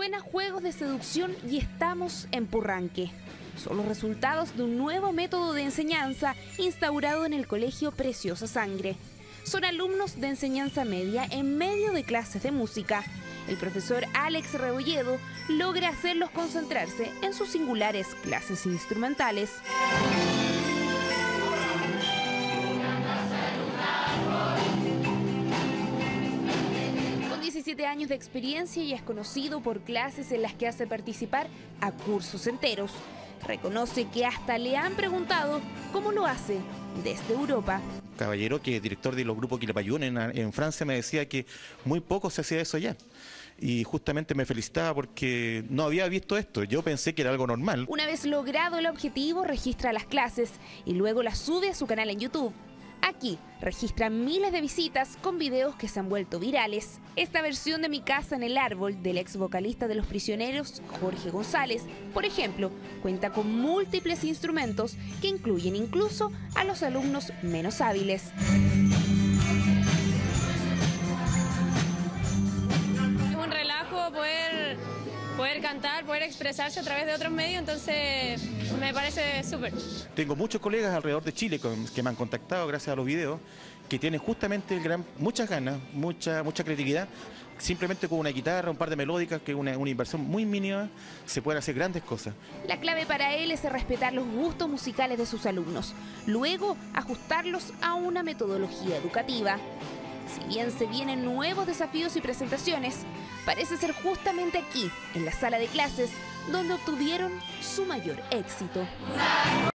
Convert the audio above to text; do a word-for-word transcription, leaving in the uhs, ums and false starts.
Suena Juegos de Seducción y estamos en Purranque. Son los resultados de un nuevo método de enseñanza instaurado en el Colegio Preciosa Sangre. Son alumnos de enseñanza media en medio de clases de música. El profesor Alex Rebolledo logra hacerlos concentrarse en sus singulares clases instrumentales. Con diecisiete años de experiencia y es conocido por clases en las que hace participar a cursos enteros. Reconoce que hasta le han preguntado cómo lo hace desde Europa. Caballero, que es director de los grupos Quilapayún en, en Francia, me decía que muy poco se hacía eso allá. Y justamente me felicitaba porque no había visto esto. Yo pensé que era algo normal. Una vez logrado el objetivo, registra las clases y luego las sube a su canal en YouTube. Aquí registra miles de visitas con videos que se han vuelto virales. Esta versión de Mi casa en el árbol del ex vocalista de Los Prisioneros, Jorge González, por ejemplo, cuenta con múltiples instrumentos que incluyen incluso a los alumnos menos hábiles. Es un relajo poder, poder cantar, poder expresarse a través de otros medios, entonces me parece súper. Tengo muchos colegas alrededor de Chile que me han contactado gracias a los videos, que tienen justamente el gran, muchas ganas, mucha, mucha creatividad. Simplemente con una guitarra, un par de melódicas, que es una, una inversión muy mínima, se pueden hacer grandes cosas. La clave para él es respetar los gustos musicales de sus alumnos, luego ajustarlos a una metodología educativa. Si bien se vienen nuevos desafíos y presentaciones, parece ser justamente aquí, en la sala de clases, donde obtuvieron su mayor éxito.